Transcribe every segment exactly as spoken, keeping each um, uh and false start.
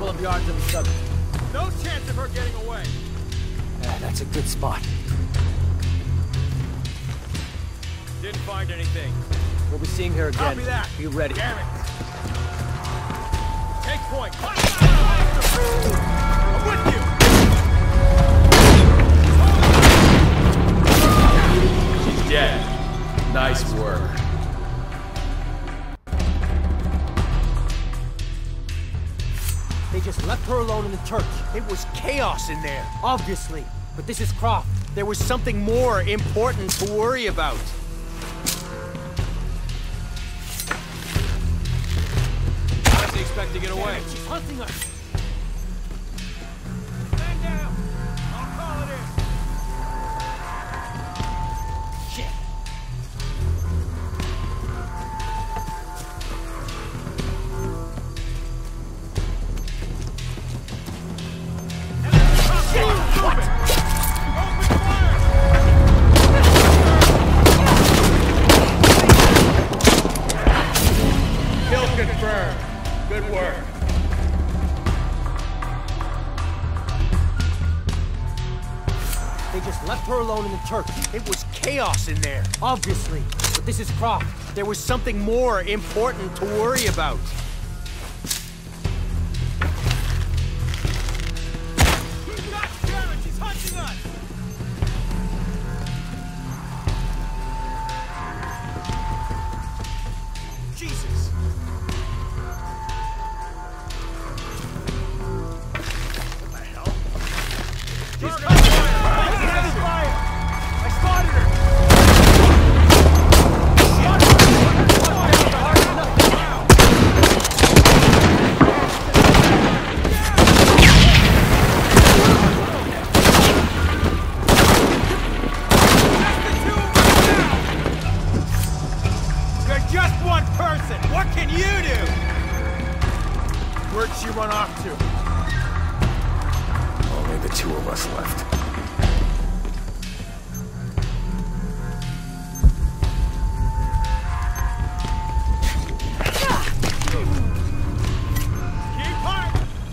of yards of each other. No chance of her getting away. Yeah, that's a good spot. Didn't find anything. We'll be seeing her again. Copy that. Be ready. Damn it. Take point. I'm with you. She's dead. Nice work. They just left her alone in the church. It was chaos in there. Obviously. But this is Croft. There was something more important to worry about. How does he expect to get away? She's hunting us. Stand down. I'll call it in. Shit. Confirmed. Good work. They just left her alone in the church. It was chaos in there. Obviously. But this is Croft. There was something more important to worry about. God damn it, she's hunting us! Jesus. She's coming! Heavy fire! I spotted her! You're just one person! What can you do? Where'd she run off to? Only the two of us left. Keep hard!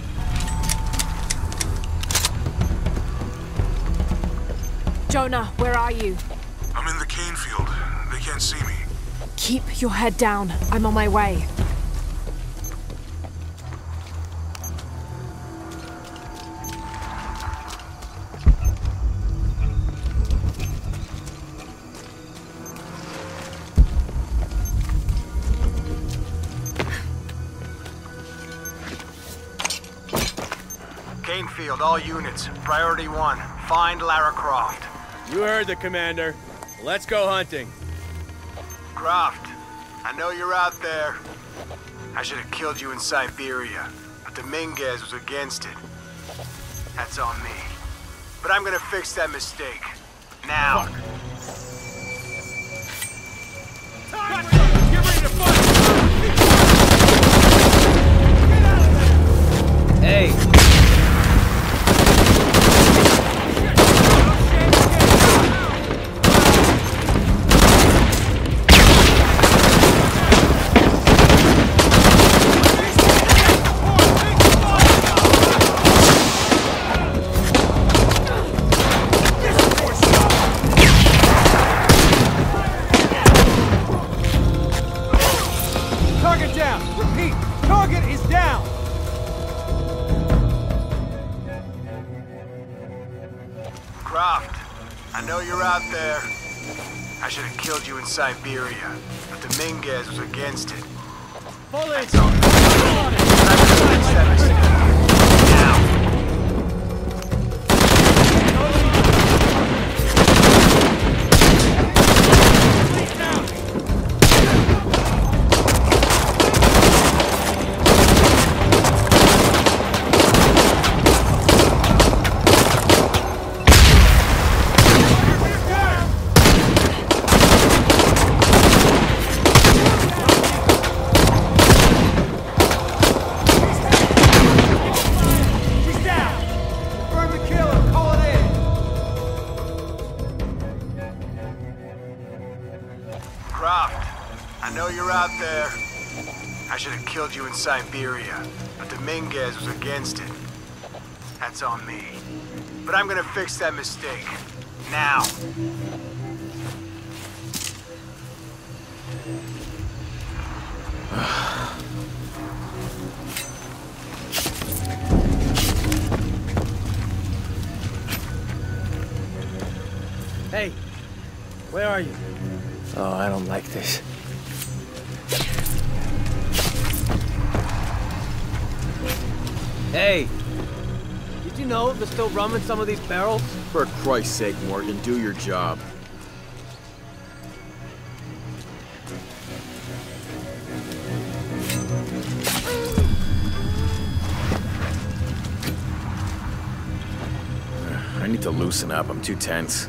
Jonah, where are you? I'm in the cane field. They can't see me. Keep your head down. I'm on my way. Field, all units. Priority one. Find Lara Croft. You heard the commander. Let's go hunting. Croft, I know you're out there. I should have killed you in Siberia, but Dominguez was against it. That's on me. But I'm gonna fix that mistake. Now. Fuck. Time! Get ready to fight! Get out of there! Hey. Target down! Repeat! Target is down! Croft, I know you're out there. I should have killed you in Siberia, but Dominguez was against it. Hold it! That's on me. I'm gonna fix that mistake. Now. Croft, I know you're out there. I should have killed you in Siberia, but Dominguez was against it. That's on me. But I'm gonna fix that mistake. Now. Hey, where are you? Oh, I don't like this. Hey, did you know there's still rum in some of these barrels? For Christ's sake, Morgan, do your job. I need to loosen up. I'm too tense.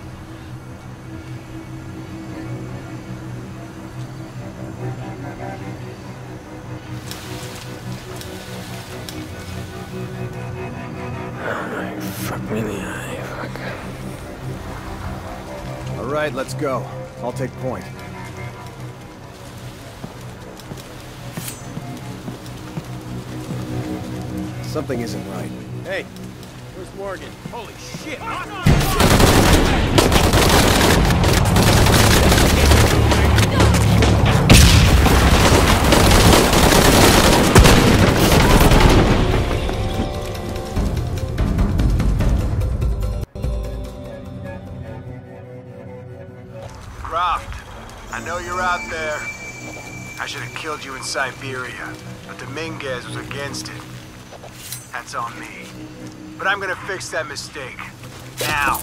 Fuck me in the eye. Fuck. All right, let's go. I'll take point. Something isn't right. Hey, where's Morgan? Holy shit! Croft, I know you're out there. I should have killed you in Siberia, but Dominguez was against it. That's on me. But I'm gonna fix that mistake. Now.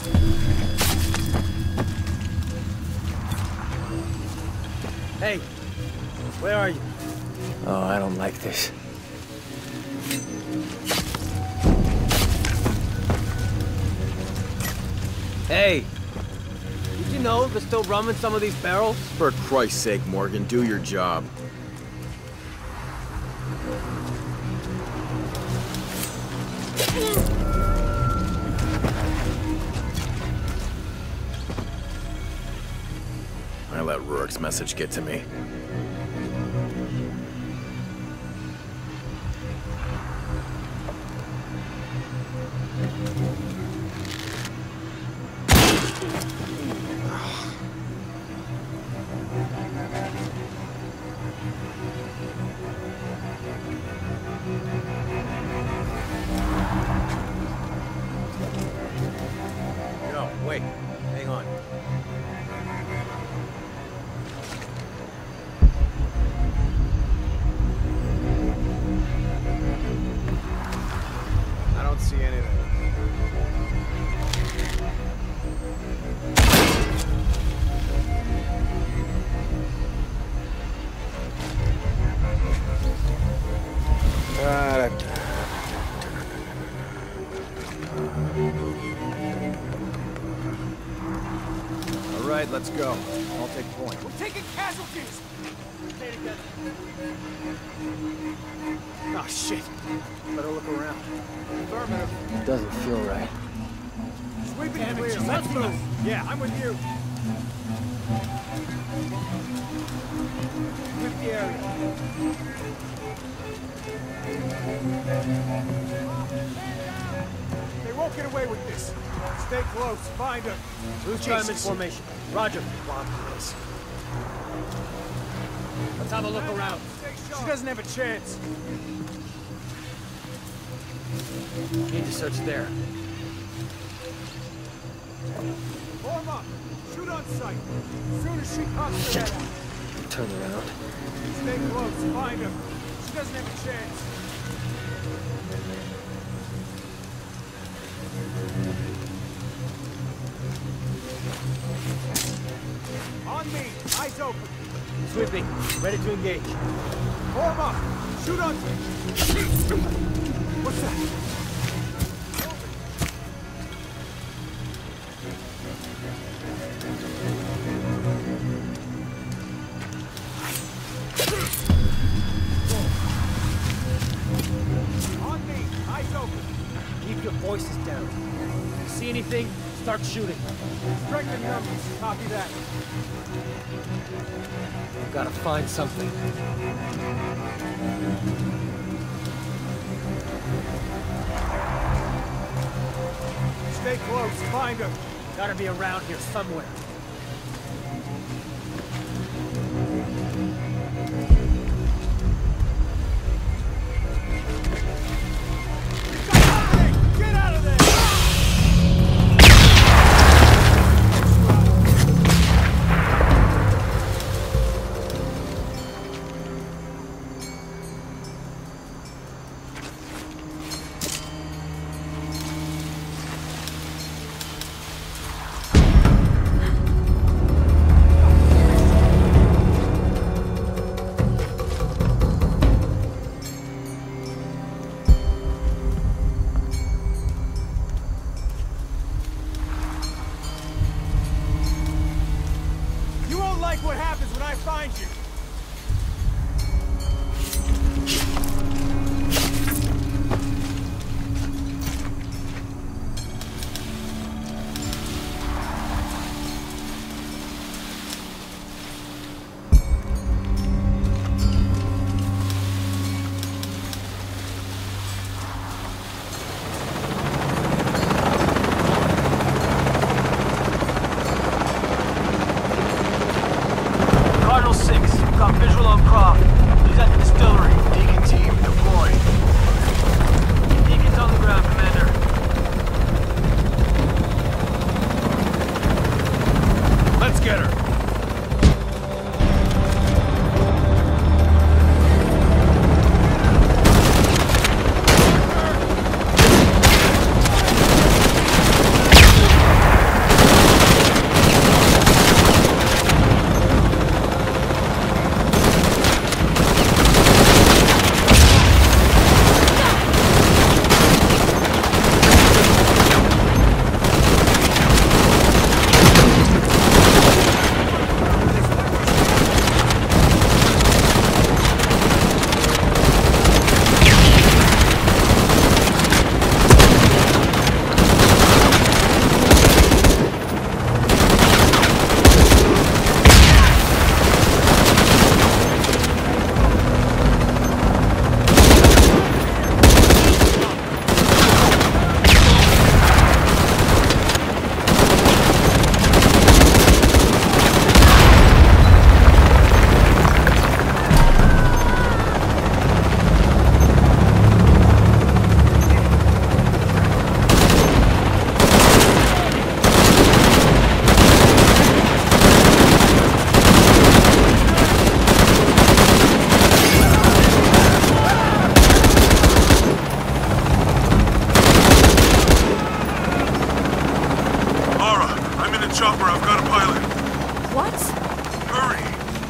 Hey, where are you? Oh, I don't like this. Hey, did you know there's still rum in some of these barrels? For Christ's sake, Morgan, do your job. I let Rourke's message get to me. No, wait. Hang on. I don't see anything. Uh, All right, let's go. I'll take point. We're taking casualties! Stay together. Oh, shit. Better look around. Affirmative. It doesn't feel right. Sweep it clear. Let's move. Yeah, I'm with you. Sweep the area. They won't get away with this. Stay close. Find her. Blue chime in formation. Roger. Let's have a look around. She doesn't have a chance. Need to search there. Form up. Shoot on sight. As soon as she pops her head out. Turn around. Stay close. Find her. She doesn't have a chance. On me. Eyes open. Sweeping. Ready to engage. Form up. Shoot on. What's that? Keep your voices down. If you see anything, Start shooting. Strength in numbers. Copy that. I've got to find something. Stay close. Find her. Gotta be around here somewhere. Get out of there! What happens when I find you? Got visual on Croft. He's at the distillery. Deacon team deployed. Deacon's on the ground, Commander. Let's get her. Chopper, I've got a pilot. What? Hurry!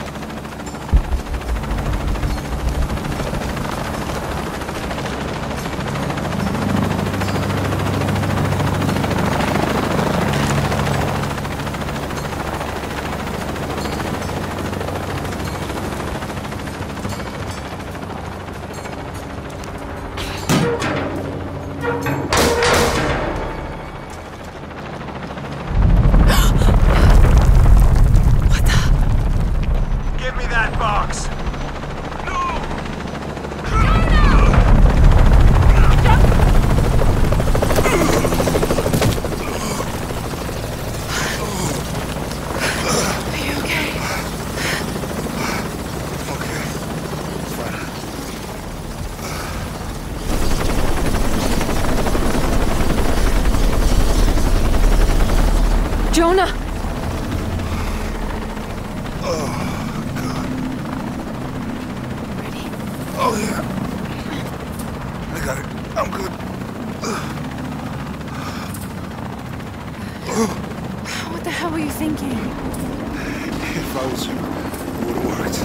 Jonah! Oh, God. Ready? Oh, yeah. I got it. I'm good. What the hell were you thinking? If I was you, it would have worked.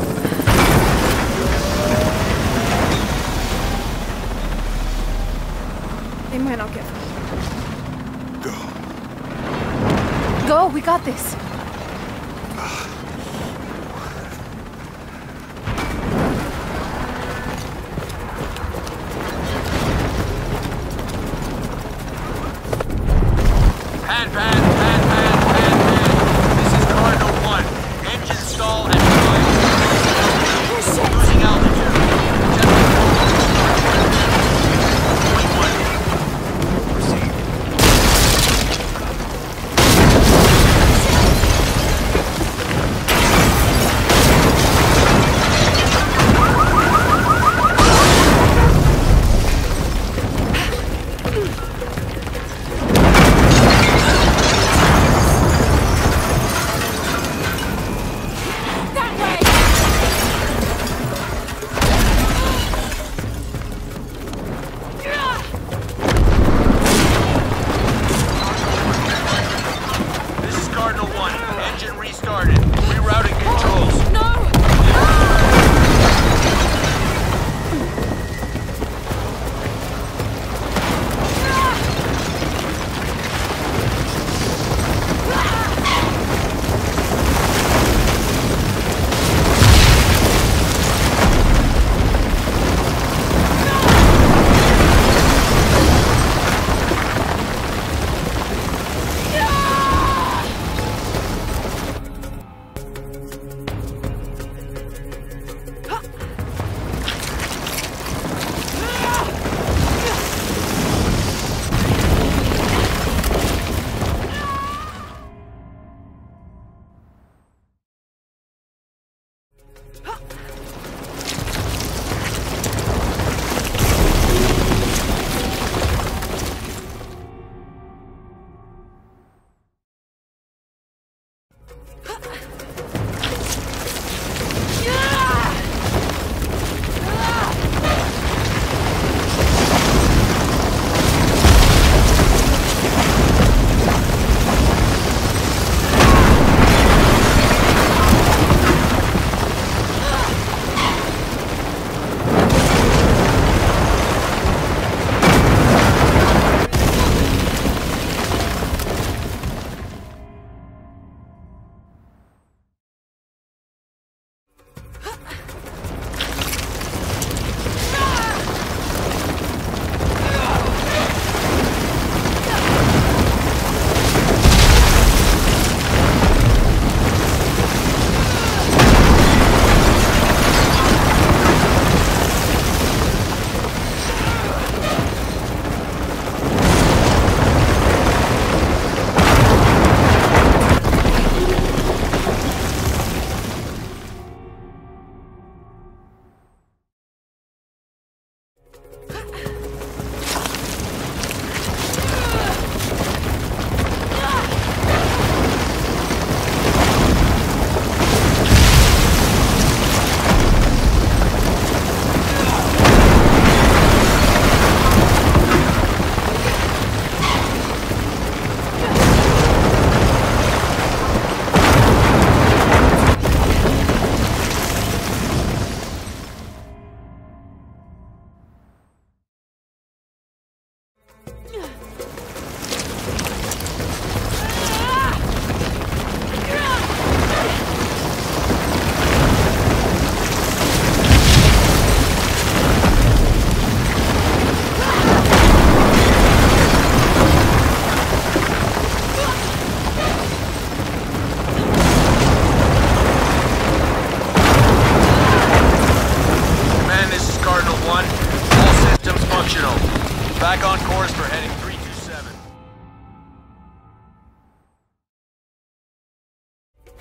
They might not get Go. Go, we got this. Hands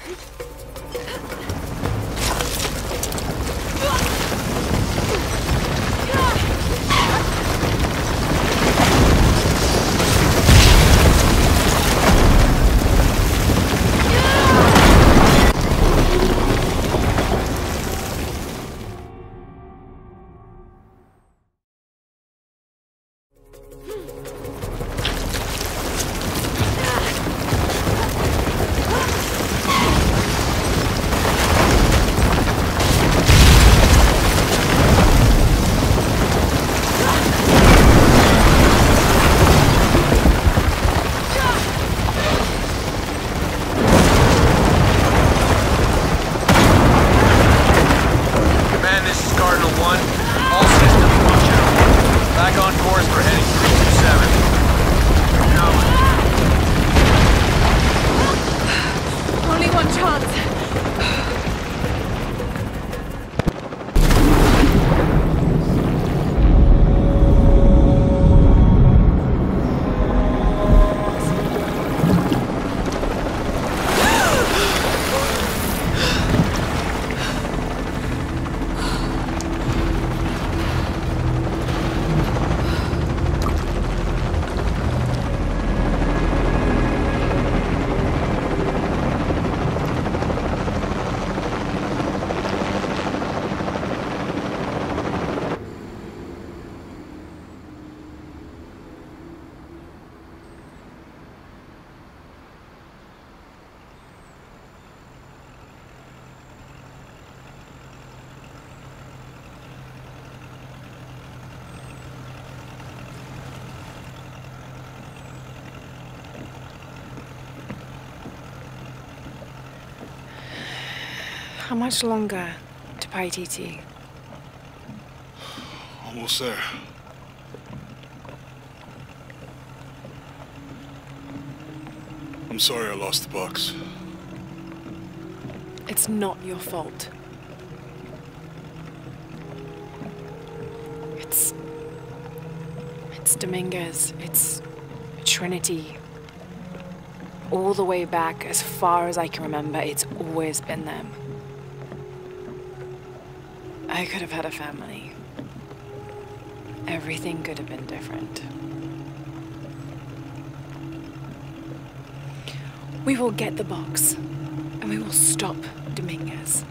How much longer to Paitti? Almost there. I'm sorry I lost the box. It's not your fault. It's... It's Dominguez. It's Trinity. All the way back, as far as I can remember, it's always been them. I could have had a family. Everything could have been different. We will get the box, and we will stop Dominguez.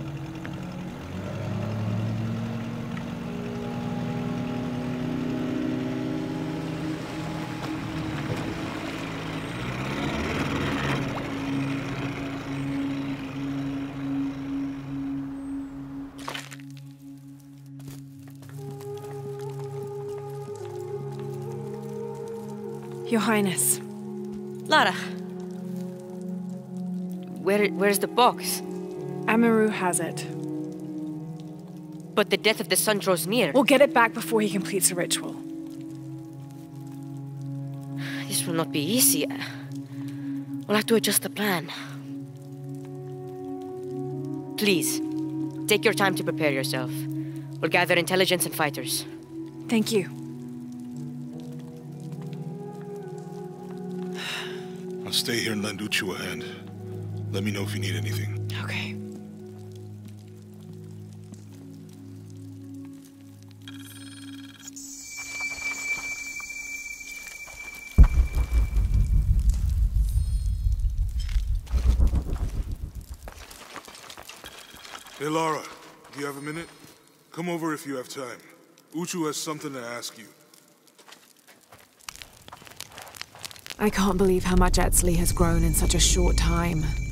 Your Highness. Lara. Where, where's the box? Amaru has it. But the death of the sun draws near. We'll get it back before he completes the ritual. This will not be easy. We'll have to adjust the plan. Please, take your time to prepare yourself. We'll gather intelligence and fighters. Thank you. I'll stay here and lend Uchu a hand. Let me know if you need anything. Okay. Hey, Lara. Do you have a minute? Come over if you have time. Uchu has something to ask you. I can't believe how much Etzli has grown in such a short time.